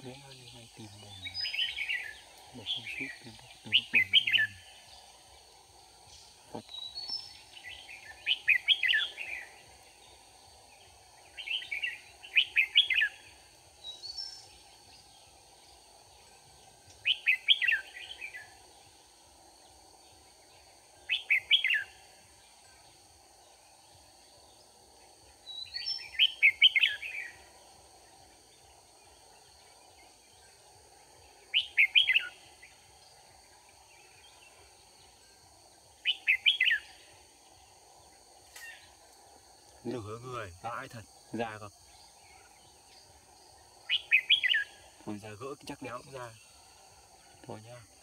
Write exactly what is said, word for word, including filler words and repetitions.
Thế nó như này tìm một một con sút từ từ từ lúc đầu lại làm Phật. Lửa người vãi thật ra không thôi ra gỡ cái chắc đéo cũng ra thôi nhá.